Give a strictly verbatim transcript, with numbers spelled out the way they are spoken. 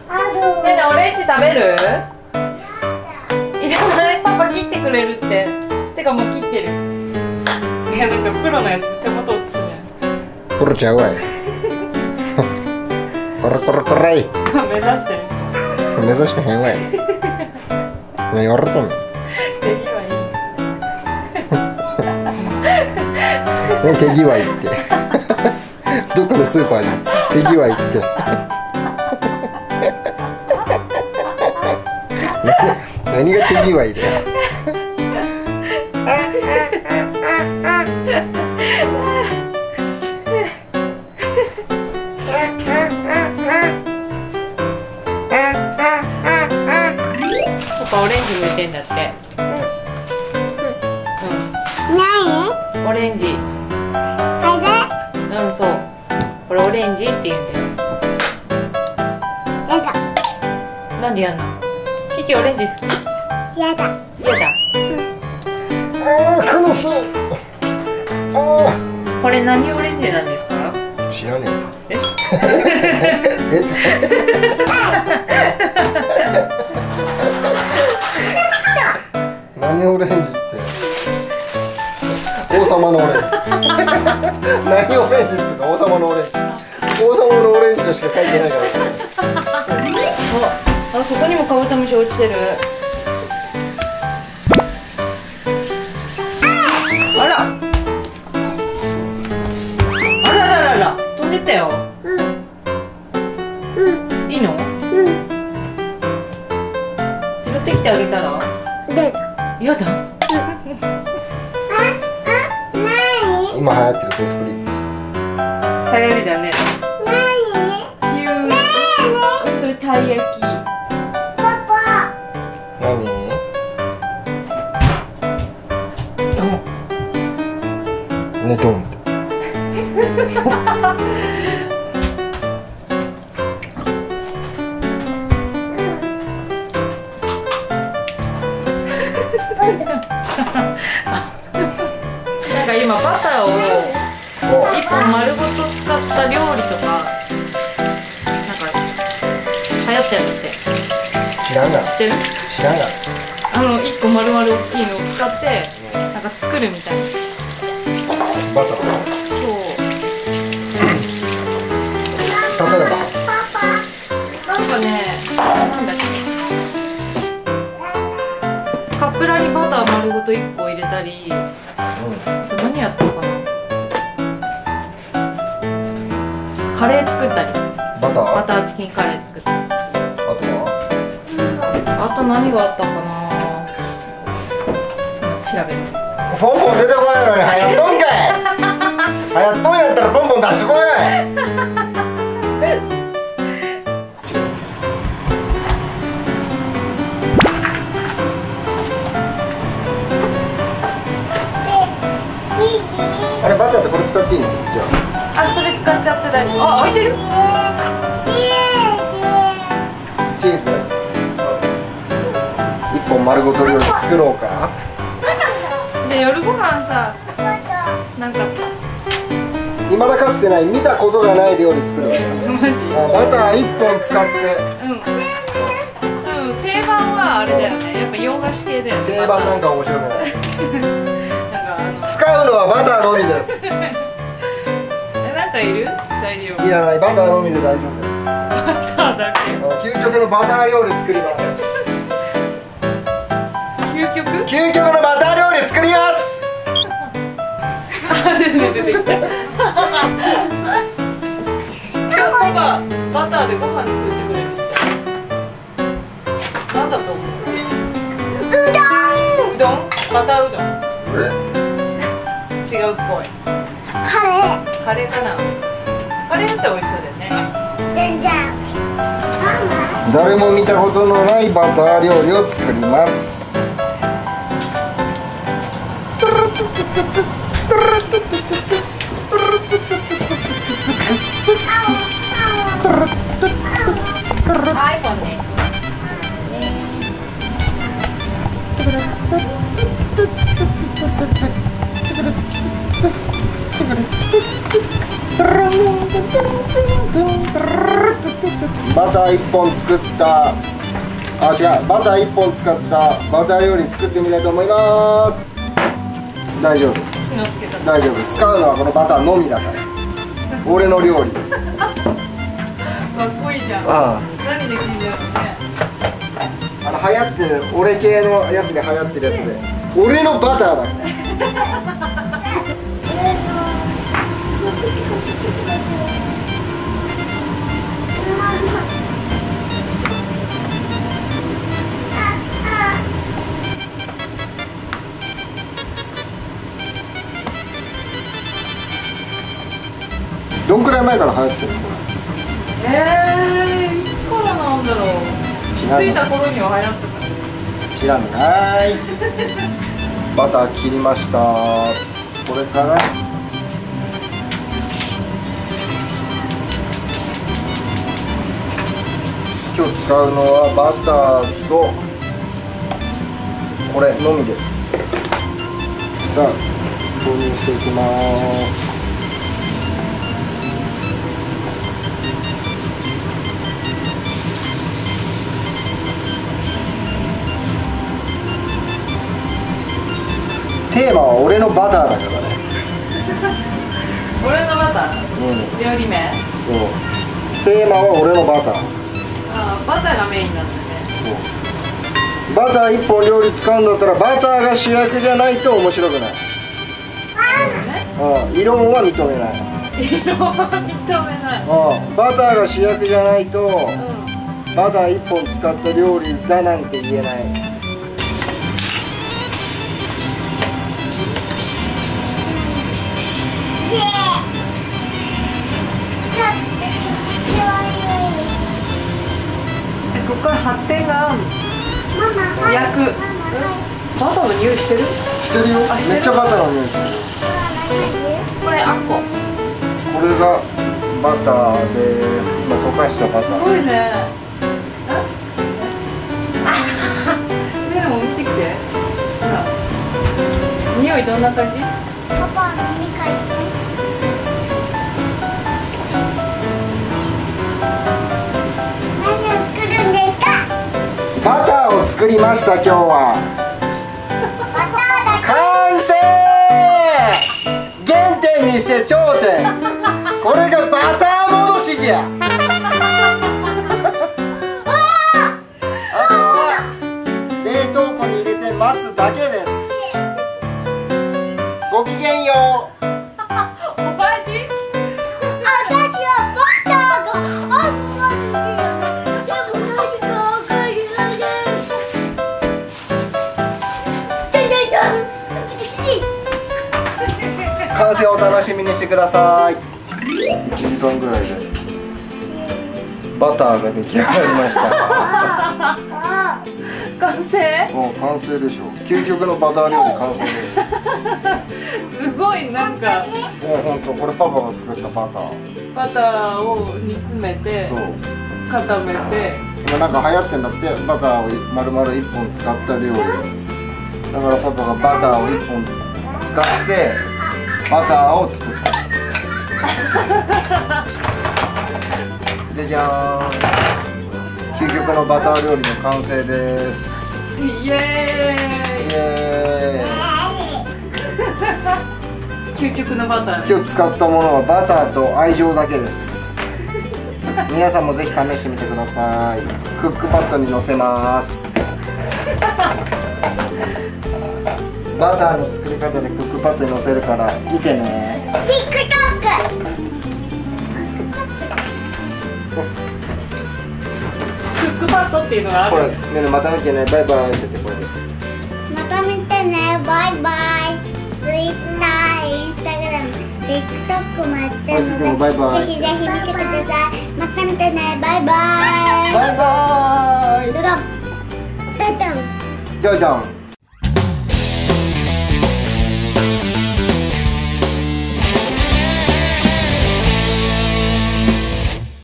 ねえねえ、オレンジ食べる？いらない。パパ切ってくれるって。てかもう切ってる。いや、なんかプロのやつ手元落ちすじゃん。 プロちゃうわい。これこれこれ。 目指してる。 目指してへんわい。何言われとんの？ 手際いい。 ね、手際いいって。どこのスーパーに手際いいって。何が手際いいだよ。 パパオレンジ剥いてんだって。うん。オレンジ。うん、そう。これオレンジって言うんだよ。 やだ。 なんでやんの？キキオレンジ好き？ やだ。 やだ。 ああ、悲しい。あこれ何オレンジなんですか？ あ、知らねえ？ え。え。何オレンジって。王様のオレンジ。何オレンジっつうか、王様のオレンジ。王様のオレンジとしか書いてないから。 あ、そこにもカブトムシ落ちてる。あら。あらららら、飛んでったよ。 うん。 いいの？ うん。 拾ってきてあげたら？ で。 やだ。 今流行ってるゼスプリ。 流行りだね。ヒュー。それたい焼き。 何？ね、ドンって。 なんか今バターを一本丸ごと使った料理とかなんか流行ってるって。 知らんがな。 知ってる？ 知らんがな。 あの一個丸々大きいのを使ってなんか作るみたいな。 バター。 そう。 例えば。 なんかね、なんだっけ。カップラにバター丸ごと一個入れたり、あと何やったのかな。カレー作ったり。 バター。 バターチキンカレー作ったり。 あとは。 あと何があったかな。調べる。 ポンポン出てこないのに流行っとんかい。流行っとんやったらポンポン出してこない。あれバターってこれ使っていいの？じゃあ。 あ、それ使っちゃってたり。あ、開いてる？ チーズ。一本丸ごと料理作ろうか。 で、夜ご飯さ、なんか未だかつてない見たことがない料理作るわけだ。 マジ？ バター一本使って。 うん。うん、定番はあれだよね。やっぱ洋菓子系だよね。 定番なんか面白くない。 なんかあの使うのはバターのみです。 え、なんかいる？材料。 いらない、バターのみで大丈夫です。 バターだけ。 究極のバター料理作ります。 究極？ 究極のバター料理作ります。 あ、出てきた。パパ、バターでご飯作ってくれるみたい。なんだと思う？ うどん。 うどん？バターうどん？ え？ 違うっぽい。 カレー。 カレーかな。カレーだったら美味しそうだよね。 全然。 誰も見たことのないバター料理を作ります。 はい、こんね。 トゥルンバターいっぽん作ったあ違うバターいっぽん使ったバター料理作ってみたいと思います。大丈夫火のつけ方大丈夫、使うのはこのバターのみだから俺の料理。 かっこいいじゃん。 あ何で聞いてるのね。 あの流行ってる俺系のやつで流行ってるやつで俺のバターだからどんくらい前から流行ってるのこえー、いつからなんだろう。気づいた頃には流行ってた。 れ知らないバター切りました。これから今日使うのはバターとこれのみです。さあ投入していきます。テーマは俺のバターだからね。 俺のバター。 うん料理名。 そうテーマは俺のバター。 ああ、バターがメインなんだね。 そうバターいっぽん料理使うんだったらバターが主役じゃないと面白くない。うん、異論は認めない。 色は認めない。 うん、バターが主役じゃないとうん。 バターいっぽん使った料理だなんて言えない。 え、ここから発展があるの。焼く。バターの匂いしてる？ してるよ。 あしてるめっちゃバターの匂いする。 これあんこ。 これがバターです。今溶かしたバタすー。 ごいね。あ、メロン見てきて。ほら。匂いどんな感じ？ パパ飲み返して。何を作るんですか？ バターを作りました今日は。 バターだ完成。原点にして頂点。これがバター戻しじゃ。あとは冷凍庫に入れて待つだけです。ごきげんよう。 おばあじ？ 私はバターがあんま好きじゃない。でも何かわかるわね。じゃんじゃんじゃん。 完成をお楽しみにしてください。いちじかんぐらいでバターが出来上がりました完成？ もう完成でしょ。究極のバター料理完成です。 すごいなんかもう本当これパパが作ったバター。 バターを煮詰めてそう固めて。 今なんか流行ってんだって、バターを丸々いっぽん使った料理。だからパパがバターをいっぽん使ってバターを作った。じゃじゃーん、究極のバター料理の完成です。 イエーイ。 イエーイ。 究極のバター。 今日使ったものはバターと愛情だけです。皆さんもぜひ試してみてください。クックパッドにのせます。バターの作り方でクックパッドにのせるから見てね。 クックパッドっていうのがあこれる。 ねるまた見てね、バイバイって言ってこれで。 また見てね、バイバイ。ツイッター、インスタグラム、ティックトックもやってるので、 バイバイぜひぜひ見てください。また見てね、バイバイ。 バイバイ。 ドドン。ドドン。 じゃじゃん。